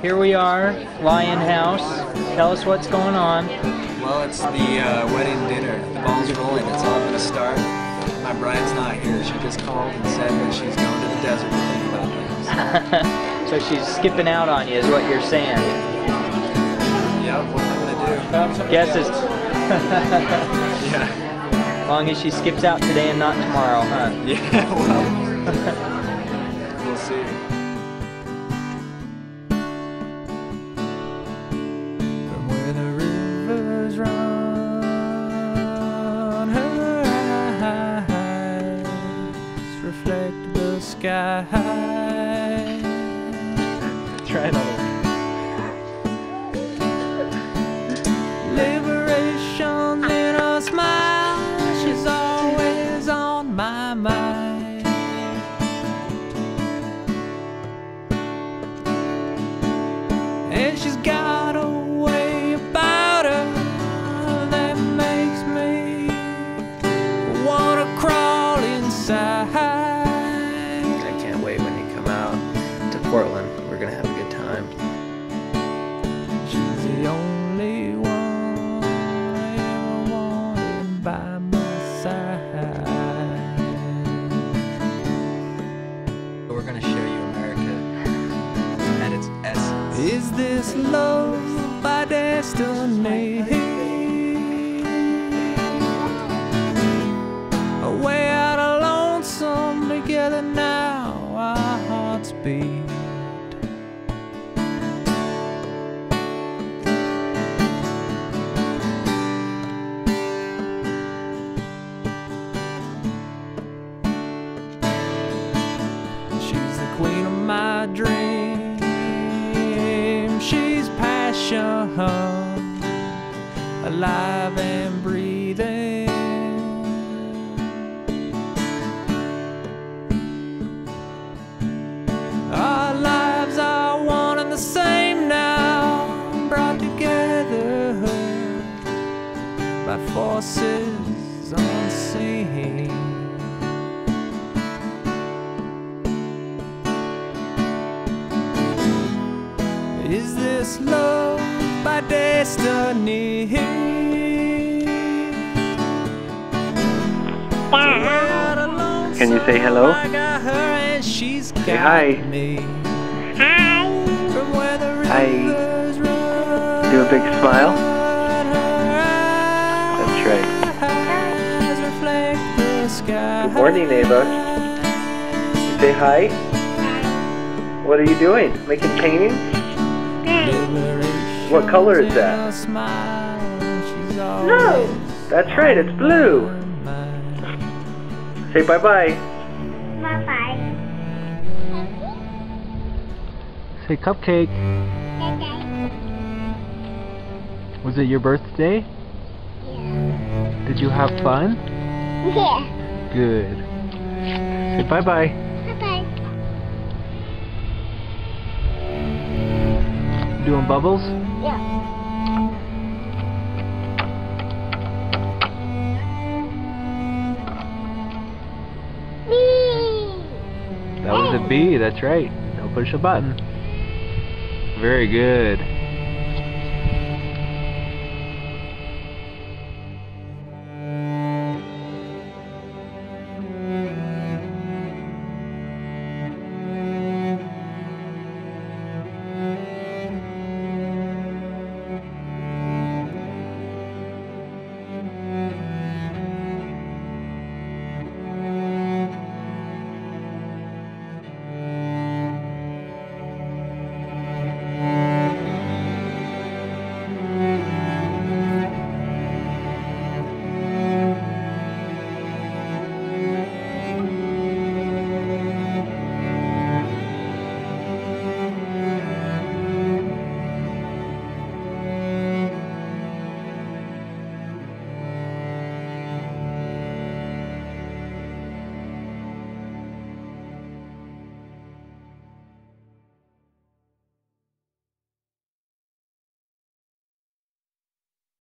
Here we are, Lion House. Tell us what's going on. Well, it's the wedding dinner. The ball's rolling. It's all going to start. My bride's not here. She just called and said that she's going to the desert to think about things. So she's skipping out on you is what you're saying. Yep, what am I going to do? Guess it's... Yeah. As long as she skips out today and not tomorrow, huh? Yeah, well, we'll see. From where the rivers run, her eyes reflect the sky. Try another. Liberation's in a smile. She's always on my mind. And she's got a way about her that makes me wanna crawl inside. I can't wait when you come out to Portland. We're going to have a good time. She's the only one I ever wanted by my side. We're going to show you America at its essence. Is this love by destiny? Way out of lonesome together now, our hearts beat. She's the queen of my dream. She's passion, alive and breathing. Our lives are one and the same now, brought together by forces unseen. Is this love by destiny? Can you say hello? Say hi. Hi. Do a big smile. That's right. Good morning, Ava. Say hi. What are you doing? Making paintings? What color is that? Blue. That's right, it's blue. Say bye-bye. Bye-bye. Say cupcake. Okay. Was it your birthday? Yeah. Did you have fun? Yeah. Good. Say bye-bye. Bye-bye. Doing bubbles? Yeah. That was a B, that's right. Don't push a button. Very good.